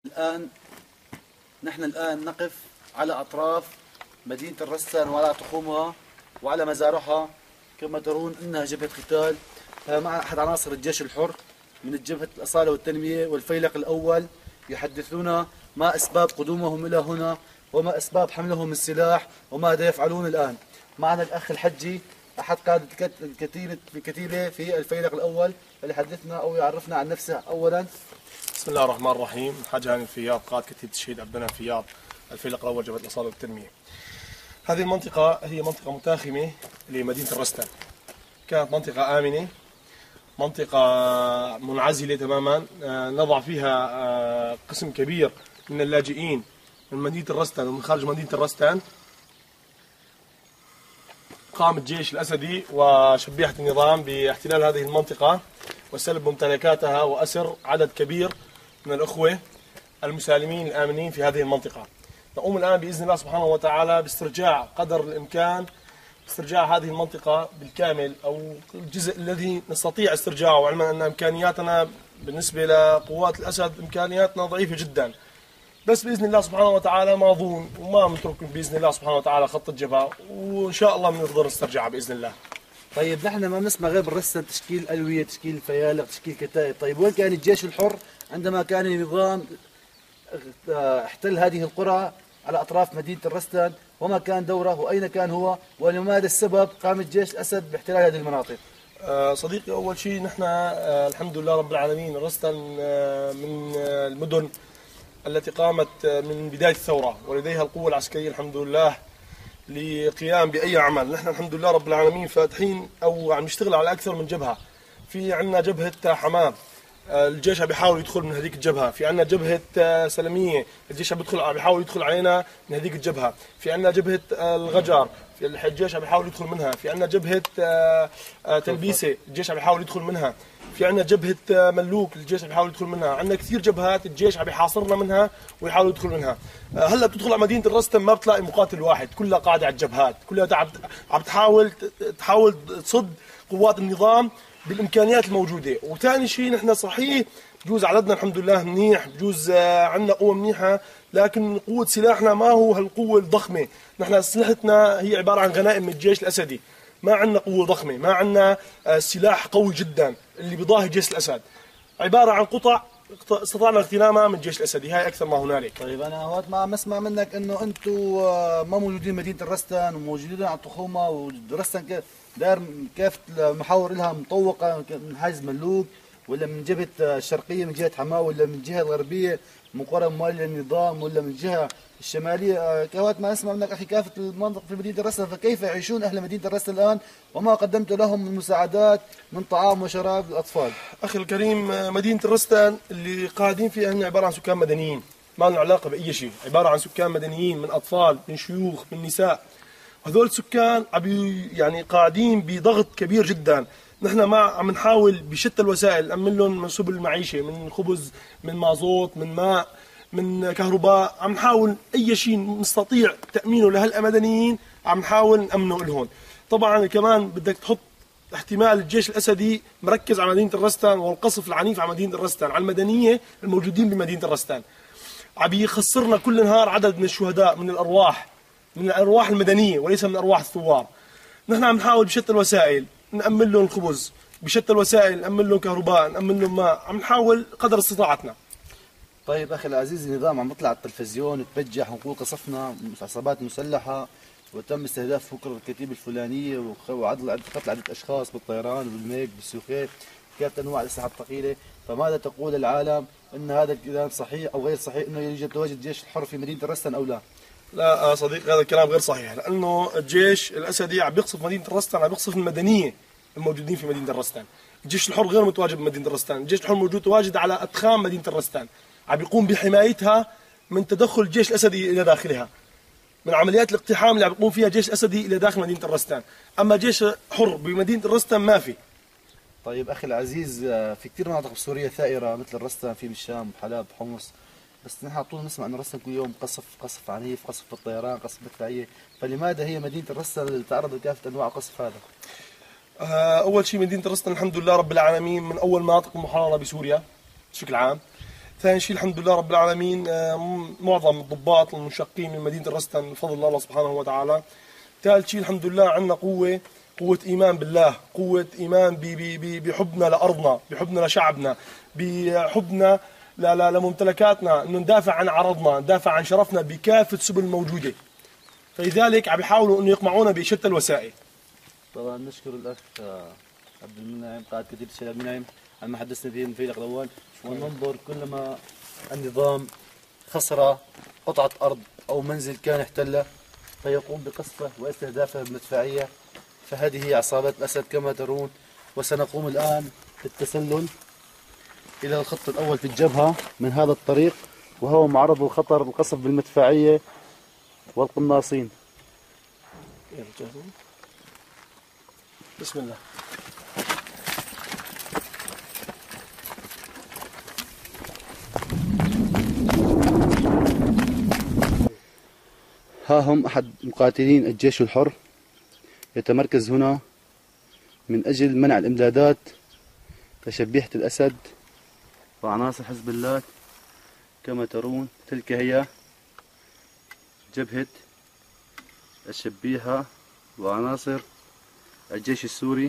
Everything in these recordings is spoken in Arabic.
الآن نحن نقف على أطراف مدينة الرستان وعلى تخومها وعلى مزارعها. كما ترون إنها جبهة قتال مع أحد عناصر الجيش الحر من جبهة الأصالة والتنمية والفيلق الأول. يحدثونا ما أسباب قدومهم إلى هنا وما أسباب حملهم السلاح وماذا يفعلون الآن. معنا الأخ الحجي أحد قادة الكتيبة في الفيلق الأول اللي يحدثنا أو يعرفنا عن نفسه أولا. بسم الله الرحمن الرحيم. حاج هاني الفياض، قائد كتيبة الشهيد عبد المنعم الفياض، الفيلق الأول جبهة الأصالة والتنمية. هذه المنطقة هي منطقة متاخمة لمدينة الرستان، كانت منطقة آمنة، منطقة منعزلة تماما، نضع فيها قسم كبير من اللاجئين من مدينة الرستان ومن خارج مدينة الرستان. قام الجيش الأسدي وشبيحة النظام باحتلال هذه المنطقة وسلب ممتلكاتها وأسر عدد كبير من الأخوة المسالمين الآمنين في هذه المنطقة. نقوم الآن بإذن الله سبحانه وتعالى باسترجاع قدر الإمكان استرجاع هذه المنطقة بالكامل أو الجزء الذي نستطيع استرجاعه، علما أن إمكانياتنا بالنسبة لقوات الأسد إمكانياتنا ضعيفة جدا، بس بإذن الله سبحانه وتعالى ماضون وما بنترك بإذن الله سبحانه وتعالى خط الجبهة، وإن شاء الله بنقدر نسترجعها بإذن الله. طيب نحن ما بنسمع غير بالرستان تشكيل ألوية، تشكيل فيالق، تشكيل كتائب. طيب وين كان الجيش الحر عندما كان النظام احتل هذه القرى على أطراف مدينة الرستان؟ وما كان دوره وأين كان هو ولماذا السبب قام الجيش الأسد باحتلال هذه المناطق؟ صديقي، أول شيء نحن الحمد لله رب العالمين الرستان من المدن التي قامت من بداية الثورة ولديها القوة العسكرية الحمد لله لقيام بأي عمل. نحن الحمد لله رب العالمين فاتحين أو عم نشتغل على أكثر من جبهة. في عندنا جبهة حمام، الجيش عم بيحاول يدخل من هذيك الجبهة. في عندنا جبهة سلمية، الجيش عم بيحاول يدخل علينا من هذيك الجبهة. في عندنا جبهة الغجر، الجيش عم بيحاول يدخل منها. في عندنا جبهة تلبيسة، الجيش عم بيحاول يدخل منها. في عندنا جبهة ملوك، الجيش عم بيحاول يدخل منها. عندنا كثير جبهات الجيش عم بيحاصرنا منها ويحاول يدخل منها. هلا بتدخل على مدينة الرستان ما بتلاقي مقاتل واحد، كلها قاعدة على الجبهات، كلها عم تحاول تصد قوات النظام بالامكانيات الموجوده. وثاني شيء نحن صحيح بجوز عددنا الحمد لله منيح، بجوز عندنا قوه منيحه، لكن قوه سلاحنا ما هو هالقوه الضخمه. نحن اسلحتنا هي عباره عن غنائم من الجيش الاسدي، ما عندنا قوه ضخمه، ما عندنا سلاح قوي جدا اللي بيضاهي جيش الاسد، عباره عن قطع استطعنا اغتنامها من الجيش الاسدي، هاي اكثر ما هنالك. طيب انا هون ما عم اسمع منك انه انتم ما موجودين مدينه الرستان وموجودين على التخومه، والرستان دار كافه المحاور لها مطوقه من حيز ملوك ولا من جبهه الشرقيه من جهه حماه ولا من الجهه الغربيه من قرى مواليه للنظام ولا من الجهه الشماليه. كهوات ما اسمع منك اخي كافه المنطقه في مدينه الرستان، فكيف يعيشون اهل مدينه الرستان الان وما قدمت لهم من مساعدات من طعام وشراب للاطفال؟ اخي الكريم، مدينه الرستان اللي قاعدين فيها هن عباره عن سكان مدنيين، ما لهم علاقه باي شيء، عباره عن سكان مدنيين من اطفال من شيوخ من نساء. هذول السكان يعني قاعدين بضغط كبير جدا. نحن ما عم نحاول بشتى الوسائل نأمن لهم من سبل المعيشه، من خبز، من مازوت، من ماء، من كهرباء، عم نحاول اي شيء نستطيع تامينه لهالمدنيين عم نحاول نامنه لهم. طبعا كمان بدك تحط احتمال الجيش الاسدي مركز على مدينه الرستان والقصف العنيف على مدينه الرستان، على المدنيه الموجودين بمدينه الرستان. عم يخسرنا كل نهار عدد من الشهداء من الارواح المدنيه وليس من ارواح الثوار. نحن عم نحاول بشتى الوسائل نأمن لهم الخبز، بشتى الوسائل نأمن لهم كهرباء، نأمن لهم ماء، عم نحاول قدر استطاعتنا. طيب اخي العزيز، النظام عم بيطلع على التلفزيون تبجح ونقول قصفنا عصابات مسلحه وتم استهداف بكره الكتيبه الفلانيه قتل عده اشخاص بالطيران وبالميك بالسوخيت، كافه انواع الاسلحه الثقيله. فماذا تقول العالم ان هذا الكلام صحيح او غير صحيح، انه يوجد تواجد جيش الحر في مدينه الرستان او لا؟ لا صديقي، هذا الكلام غير صحيح، لانه الجيش الاسدي عم بيقصف مدينه الرستان، عم بيقصف المدنيه الموجودين في مدينه الرستان. الجيش الحر غير متواجد بمدينه الرستان، الجيش الحر موجود تواجد على ادخام مدينه الرستان، عم بيقوم بحمايتها من تدخل الجيش الاسدي الى داخلها، من عمليات الاقتحام اللي عم بيقوم فيها الجيش الاسدي الى داخل مدينه الرستان. اما جيش حر بمدينه الرستان ما في. طيب اخي العزيز، في كثير مناطق بسوريا ثائره مثل الرستان، في بالشام، حلب، حمص، بس نحن على طول نسمع انه الرستان كل يوم قصف عنيف، قصف بالطيران، قصف مدفعيه، فلماذا هي مدينه الرستان اللي تعرض لكافه انواع القصف هذا؟ اول شيء مدينه الرستان الحمد لله رب العالمين من اول مناطق المحرره بسوريا بشكل عام. ثاني شيء الحمد لله رب العالمين معظم الضباط المنشقين من مدينة الرستن بفضل الله سبحانه وتعالى. ثالث شيء الحمد لله عندنا قوة إيمان بالله، قوة إيمان بحبنا لأرضنا، بحبنا لشعبنا، بحبنا لممتلكاتنا، إنه ندافع عن عرضنا، ندافع عن شرفنا بكافة السبل الموجودة. فلذلك عم يحاولوا إنه يقمعونا بشتى الوسائل. طبعا نشكر الأخ عبد المنعم قائد كتيبة الشيخ عبد المنعم على ما حدثنا فيه من الفيلق الأول، وننظر كلما النظام خسر قطعة أرض أو منزل كان احتله فيقوم بقصفه واستهدافه بمدفعية، فهذه هي عصابات الأسد كما ترون. وسنقوم الآن بالتسلل إلى الخط الأول في الجبهة من هذا الطريق، وهو معرض لخطر القصف بالمدفعية والقناصين. بسم الله. ها هم أحد مقاتلين الجيش الحر يتمركز هنا من أجل منع الإمدادات لشبيحة الأسد وعناصر حزب الله. كما ترون تلك هي جبهة الشبيحة وعناصر الجيش السوري.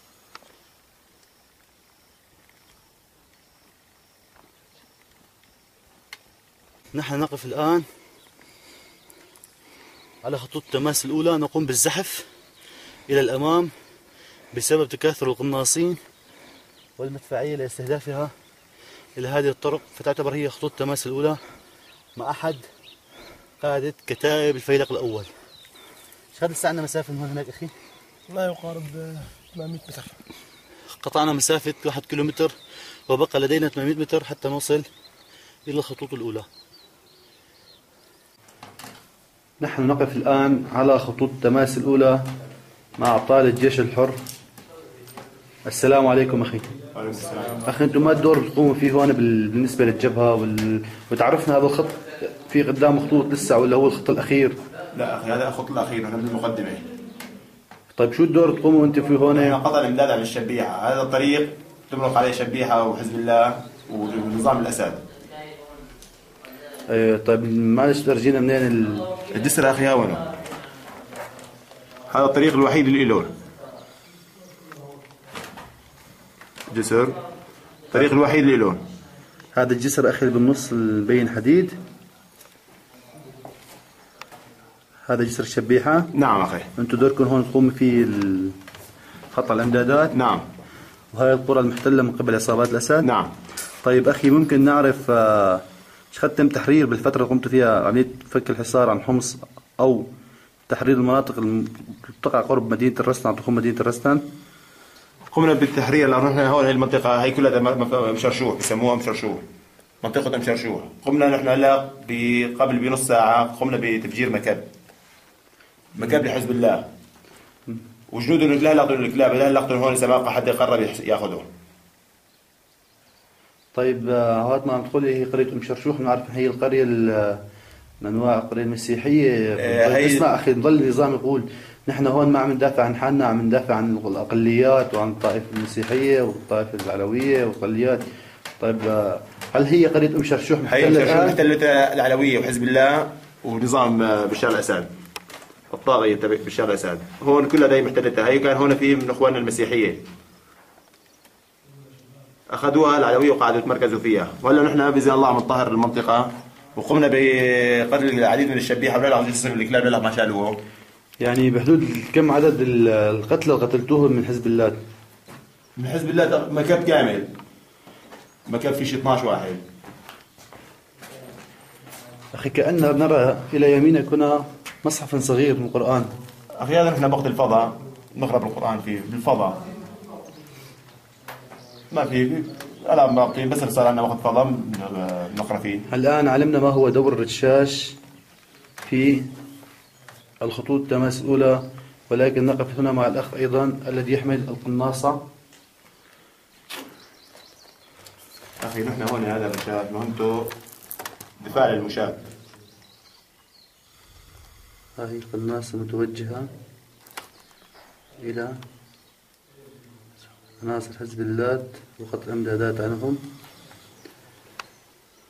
نحن نقف الآن على خطوط التماس الأولى، نقوم بالزحف إلى الأمام بسبب تكاثر القناصين والمدفعية لاستهدافها إلى هذه الطرق، فتعتبر هي خطوط التماس الأولى مع أحد قادة كتائب الفيلق الأول. ايش هذا عندنا مسافة من هون هناك أخي؟ ما يقارب 800 متر. قطعنا مسافة 1 كيلومتر وبقى لدينا 800 متر حتى نوصل إلى الخطوط الأولى. نحن نقف الآن على خطوط التماس الأولى مع أبطال الجيش الحر. السلام عليكم أخي. وعليكم السلام. أخي أنتم ما الدور اللي تقوموا فيه هون بالنسبة للجبهة وتعرفنا هذا الخط في قدام خطوط لسه ولا هو الخط الأخير؟ لا أخي هذا الخط الأخير، نحن بالمقدمة. طيب شو الدور اللي تقوموا أنت فيه هون؟ نحن قطع الإمداد عن الشبيحة، هذا الطريق تمرق عليه شبيحة وحزب الله ونظام الأسد. طيب معلش ترجينا منين الجسر أخي هاونه. هذا الطريق الوحيد اللي له جسر، الطريق الوحيد اللي له. هذا الجسر أخي اللي بالنص مبين حديد، هذا جسر الشبيحة. نعم أخي. أنتم دوركم هون تقوموا فيه خط الإمدادات. نعم. وهي القرى المحتلة من قبل عصابات الأسد. نعم. طيب أخي ممكن نعرف ايش تم تحرير بالفترة اللي قمتوا فيها عملية فك الحصار عن حمص أو تحرير المناطق اللي تقع قرب مدينة الرستن عم تخوم مدينة الرستن؟ قمنا بالتحرير لأنه نحن هون هي المنطقة هي كلها مشرشوح، بسموها مشرشوح، منطقة مشرشوح. قمنا نحن هلا قبل بنص ساعة قمنا بتفجير مكب لحزب الله، وجنود لا لقطوا الكلاب، لا لقطوا هون سماقة حتى يقرب ياخذه. طيب هات ما عم تقولي هي قرية أم شرشوح، بنعرف هي القرية من أنواع القرية المسيحية. اسمع أخي، نضل النظام يقول نحن هون ما عم ندافع عن حالنا، عم ندافع عن الأقليات وعن الطائفة المسيحية والطائفة العلوية والأقليات. طيب هل هي قرية أم شرشوح هي أم شرشوح محتلة العلوية وحزب الله ونظام بشار الأسد، الطاغية تبع بشار الأسد، هون كلها دايما محتلتها. هي كان هون في من إخواننا المسيحية أخذوها العلوية وقعدوا يتمركزوا فيها، وهلا نحن بإذن الله عم نطهر المنطقة وقمنا بقتل العديد من الشبيحة ولا جسم الكلاب لا ما شالوه. يعني بحدود كم عدد القتلى اللي قتلتوهم من حزب الله؟ من حزب الله مكب كامل، مكب في شي 12 واحد. أخي كأننا نرى إلى يمينك هنا مصحف صغير من القرآن. أخي هذا نحن وقت الفضاء نقرأ بالقرآن فيه بالفضاء، ما في ألعاب باقي، بس صار عندنا وقت فضاء نقرأ فيه. الآن علمنا ما هو دور الرشاش في الخطوط التماس الأولى، ولكن نقف هنا مع الأخ أيضا الذي يحمل القناصة. أخي نحن هون هذا الرشاش مهمته دفاع للمشاة. هذه القناصة متوجهة إلى عناصر حزب الله وقطع الإمدادات عنهم.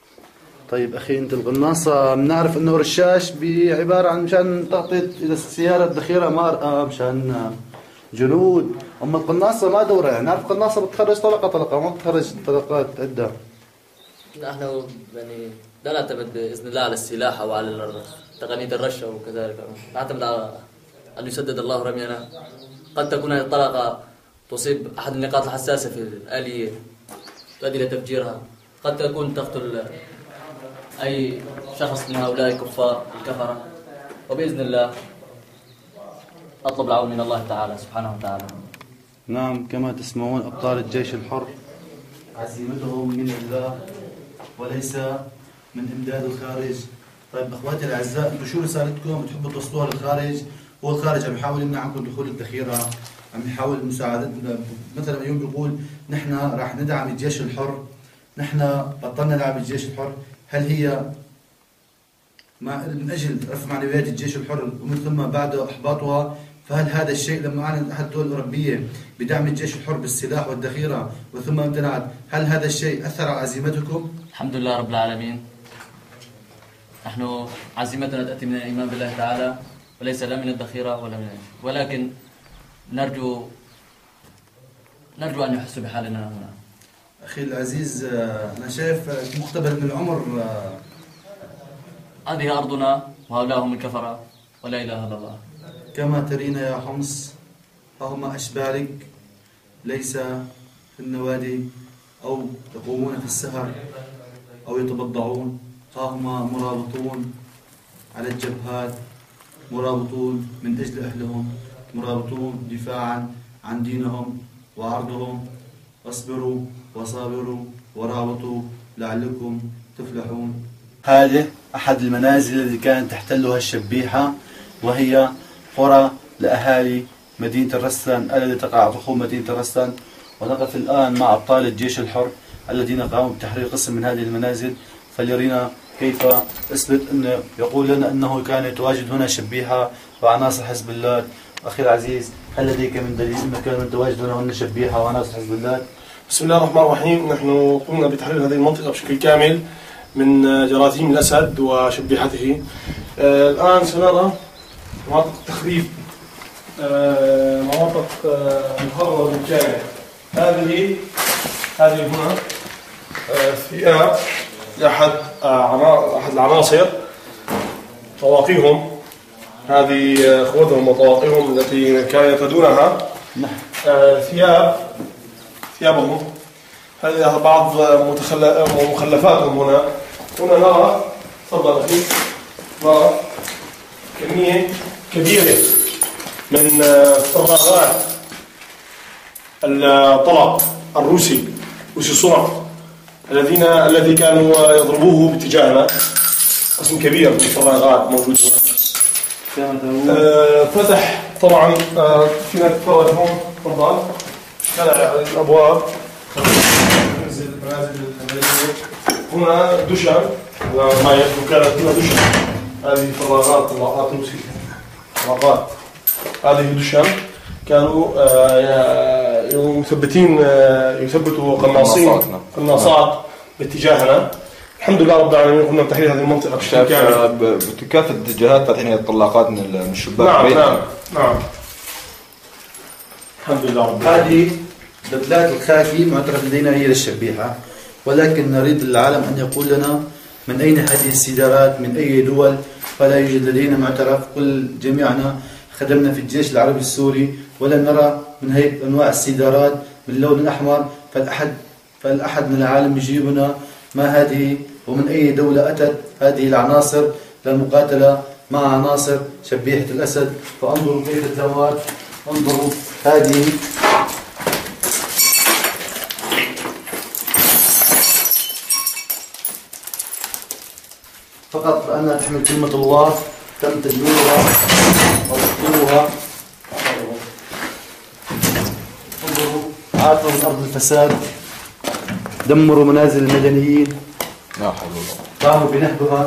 طيب أخي أنت القناصة بنعرف إنه رشاش عبارة عن مشان تعطي إذا السيارة الذخيرة مرأة مشان جنود. أما القناصة ما دورها، يعني نعرف القناصة بتخرج طلقة ما بتخرج طلقات عدة. نحن يعني لا نعتمد بإذن الله على السلاح أو على تقنية الرشة وكذلك، نعتمد على أن يسدد الله رمينا. قد تكون هذه الطلقة تصيب أحد النقاط الحساسة في الآلية تؤدي إلى تفجيرها، قد تكون تقتل أي شخص من هؤلاء الكفرة، وبإذن الله أطلب العون من الله تعالى سبحانه وتعالى. نعم، كما تسمعون أبطال الجيش الحر عزيمتهم من الله وليس من إمداد الخارج. طيب أخواتي الأعزاء، أنتم شو رسالتكم بتحبوا توصلوها للخارج؟ هو الخارج عم يحاول يمنع عنكم دخول الذخيرة، عم يحاول مساعدتنا. مثلا اليوم بيقول نحن راح ندعم الجيش الحر، نحن بطلنا ندعم الجيش الحر. هل هي من أجل رفع معنويات الجيش الحر ومن ثم بعد إحباطها؟ فهل هذا الشيء لما أعلن أحد الدول الأوروبية بدعم الجيش الحر بالسلاح والذخيرة وثم امتنعت، هل هذا الشيء أثر على عزيمتكم؟ الحمد لله رب العالمين، نحن عزيمتنا تأتي من الإيمان بالله تعالى وليس لا من الذخيرة ولا من ولكن نرجو أن يحسوا بحالنا هنا. أخي العزيز، أنا شايف مختبر من العمر. هذه أرضنا وهؤلاء هم الكفرة ولا إله إلا الله. كما ترين يا حمص، ها هم أشبالك ليس في النوادي أو يقومون في السهر أو يتبضعون، ها هم مرابطون على الجبهات، مرابطون من أجل أهلهم، مرابطون دفاعا عن دينهم وعرضهم. اصبروا وصابروا ورابطوا لعلكم تفلحون. هذه أحد المنازل التي كانت تحتلها الشبيحة، وهي قرى لأهالي مدينة الرستان التي تقع ضخوم مدينة الرستان. ونقف الآن مع أبطال الجيش الحر الذين قاموا بتحرير قسم من هذه المنازل، فليرينا كيف أثبت أنه يقول لنا أنه كان يتواجد هنا شبيحة وعناصر حزب الله. أخي العزيز، هل لديك من دليل أنه كان متواجد هنا شبيحة وعناصر حزب الله؟ بسم الله الرحمن الرحيم. نحن قمنا بتحرير هذه المنطقة بشكل كامل من جراثيم الأسد وشبيحته. الآن سنرى مناطق تخريب، مناطق مخربة بالكامل. هذه هنا ثياب لأحد العناصر، طواقيهم، هذه خوذهم وطواقيهم التي كانوا يرتدونها. ثيابهم، هذه بعض مخلفاتهم. هنا نرى، تفضل أخي، نرى كمية كبيرة من فراغات الطلق الروسي الصنع الذي كانوا يضربوه باتجاهنا. قسم كبير من الفراغات موجود هنا. فتح طبعا فينا تتفرج هون، تفضل، خلع الابواب، ننزل المنازل الحمليه. هنا دشم، ما يبدو كانت هنا دشم. هذه فراغات طلقات روسية، فراغات. هذه دشم كانوا يثبتوا قناصات باتجاهنا. الحمد لله رب العالمين، قمنا بتحرير هذه المنطقة بشكل كامل. بكافة الاتجاهات فاتحين الطلاقات من الشباك. نعم. الحمد لله رب هذه العالمين. دبلات الخاكي معترف لدينا هي للشبيحة، ولكن نريد العالم أن يقول لنا من أين هذه السيدارات، من أي دول، فلا يوجد لدينا معترف. كل جميعنا خدمنا في الجيش العربي السوري ولن نرى من هيك أنواع السيدارات باللون الأحمر. فالأحد من العالم يجيبنا ما هذه ومن أي دولة أتت هذه العناصر للمقاتلة مع عناصر شبيحة الأسد. فانظروا كيف الزوات، انظروا هذه فقط لأنها تحمل كلمة الله تم تدميرها وتقطيعها. انظروا، عاتوا من أرض الفساد، دمروا منازل المدنيين، لا حول ولا قوة، قاموا بنهبها.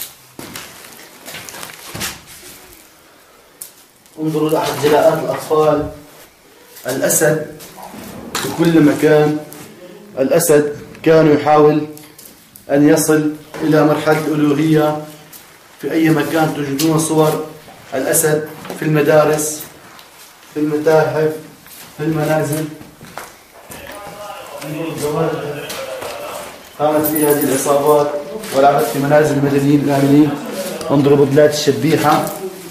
انظروا لأحد جلاءات الأطفال. الأسد في كل مكان، الأسد كان يحاول أن يصل إلى مرحلة الألوهية. في أي مكان تجدون صور الأسد، في المدارس، في المتاحف، في المنازل. قامت في هذه العصابات ولعبت في منازل المدنيين الآمنين. انظروا ببلاد الشبيحة.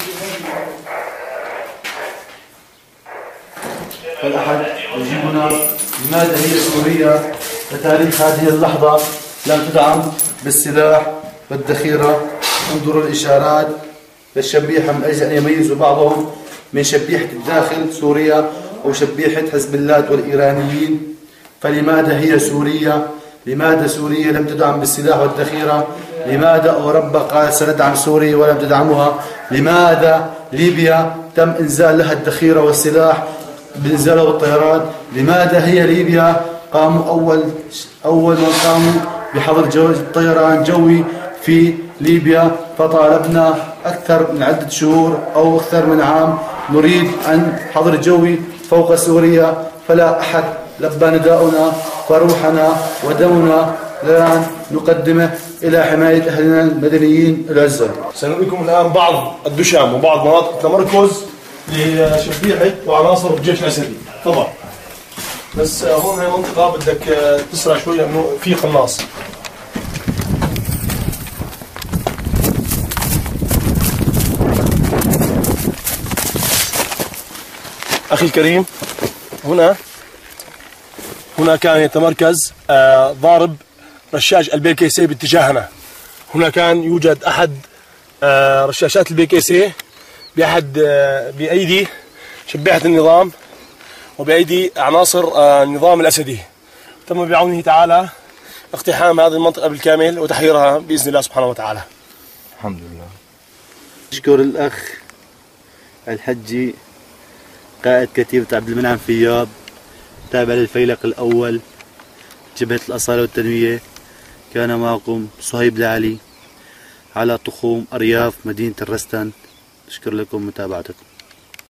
هل أحد يجيبنا لماذا هي سوريا لتاريخ هذه اللحظة لم تدعم بالسلاح والذخيرة؟ انظروا الإشارات للشبيحة من أجل أن يميزوا بعضهم من شبيحة الداخل سوريا أو شبيحة حزب الله والإيرانيين. فلماذا هي سوريا؟ لماذا سوريا لم تدعم بالسلاح والذخيرة؟ لماذا أوروبا قالت سندعم سوريا ولم تدعمها؟ لماذا ليبيا تم إنزال لها الذخيرة والسلاح بإنزالها بالطيران؟ لماذا هي ليبيا قاموا أول من قاموا بحظر طيران جوي في ليبيا؟ فطالبنا أكثر من عدة شهور أو أكثر من عام نريد أن حظر جوي فوق سوريا، فلا أحد لبى نداؤنا، فروحنا ودمنا الآن نقدمه إلى حماية أهلنا المدنيين العزل. سنريكم الآن بعض الدشام وبعض مناطق التمركز لشبيحة وعناصر الجيش الأسدي. طبعا بس هون هي منطقة بدك تسرع شوي لأنه في قناص. أخي الكريم، هنا كان يتمركز ضارب رشاش البي كي سي باتجاهنا. هنا كان يوجد أحد رشاشات البي كي سي بأيدي شبيحة النظام وبأيدي عناصر النظام الأسدي. تم بعونه تعالى اقتحام هذه المنطقة بالكامل وتحريرها بإذن الله سبحانه وتعالى. الحمد لله. أشكر الأخ الحجي قائد كتيبة عبد المنعم فياض تابع للفيلق الأول جبهة الأصالة والتنمية. كان معكم صهيب العلي على تخوم أرياف مدينة الرستن. أشكر لكم متابعتكم.